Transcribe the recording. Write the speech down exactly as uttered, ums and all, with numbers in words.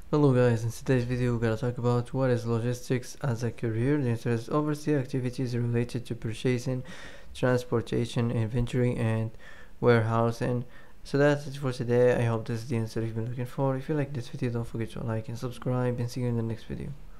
Hello guys, in today's video we're gonna talk about what is logistics as a career. The answer is oversee activities related to purchasing, transportation, inventory, and warehousing. So that's it for today. I hope this is the answer you've been looking for. If you like this video, don't forget to like and subscribe, and see you in the next video.